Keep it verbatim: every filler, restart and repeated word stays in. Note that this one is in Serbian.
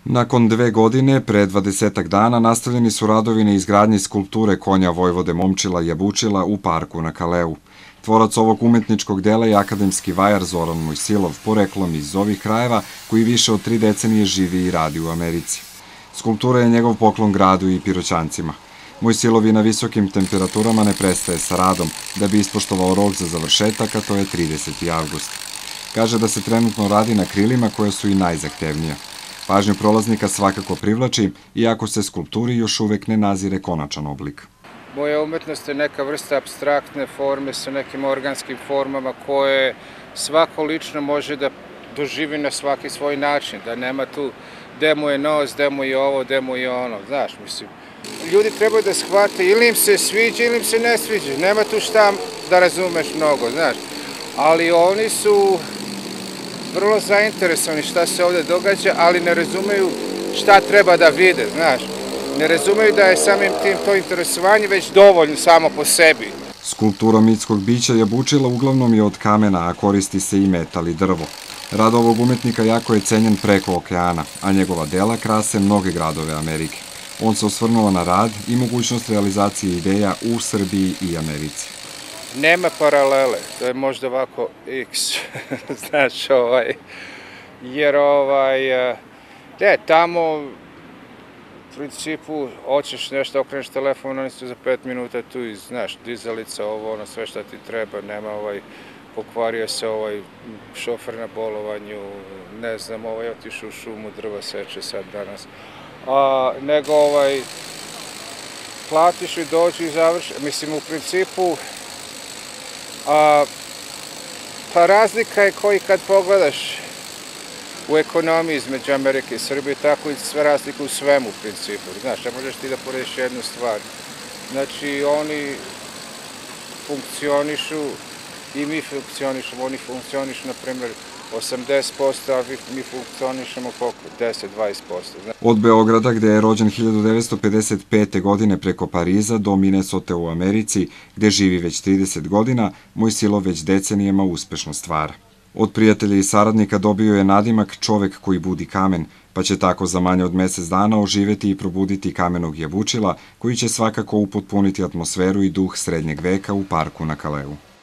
Nakon dve godine, pre dvadesetak dana, nastavljeni su radovi na izgradnji skulpture konja Vojvode Momčila Jabučila u parku na Kaleu. Tvorac ovog umetničkog dela je akademski vajar Zoran Mojsilov, poreklom iz ovih krajeva, koji više od tri decenije živi i radi u Americi. Skulptura je njegov poklon gradu i Piroćancima. Mojsilov na visokim temperaturama ne prestaje sa radom, da bi ispoštovao rok za završetak, a to je trideseti avgust. Kaže da se trenutno radi na krilima koja su i najzahtevnija. Pažnju prolaznika svakako privlači, iako se skulpturi još uvek ne nazire konačan oblik. Moja umetnost je neka vrsta apstraktne forme sa nekim organskim formama koje svako lično može da doživi na svaki svoj način, da nema tu gde mu je nos, gde mu je ovo, gde mu je ono, znaš, mislim. Ljudi trebaju da shvate ili im se sviđa ili im se ne sviđa, nema tu šta da razumeš mnogo, znaš, ali oni su vrlo zainteresovani šta se ovde događa, ali ne razumeju šta treba da vide, znaš. Ne razumeju da je samim tim to interesovanje već dovoljno samo po sebi. Skulptura mitskog bića Jabučila uglavnom je od kamena, a koristi se i metal i drvo. Rad ovog umetnika jako je cenjen preko okeana, a njegova dela krase mnoge gradove Amerike. On se osvrnuo na rad i mogućnost realizacije ideja u Srbiji i Americi. Nema paralele, to je možda ovako X, znaš, ovaj, jer ovaj, ne, tamo u principu hoćeš nešto, okreneš telefon, oni su za pet minuta tu i, znaš, dizalica, ovo, ono, sve šta ti treba, nema, ovaj, pokvario se ovaj šofer na bolovanju, ne znam, ovaj, otišao u šumu, drva seče sad danas, a, nego, ovaj, platiš i dođi i završi, mislim, u principu, A, pa razlika je koji kad pogledaš u ekonomiji između Amerike i Srbije, tako i sve razlike u svemu u principu. Znaš, ne možeš ti da porediš jednu stvar. Znači, oni funkcionišu i mi funkcionišemo. Oni funkcionišu, na primjer, osamdeset posto, a mi funkcionišemo koliko? deset do dvadeset posto. Od Beograda, gde je rođen hiljadu devetsto pedeset pete. godine preko Pariza, do Minnesote u Americi, gde živi već trideset godina, Mojsilov već decenijama uspešno stvara. Od prijatelja i saradnika dobio je nadimak čovek koji budi kamen, pa će tako za manje od mesec dana oživeti i probuditi kamenog Jabučila, koji će svakako upotpuniti atmosferu i duh srednjeg veka u parku na Kaleu.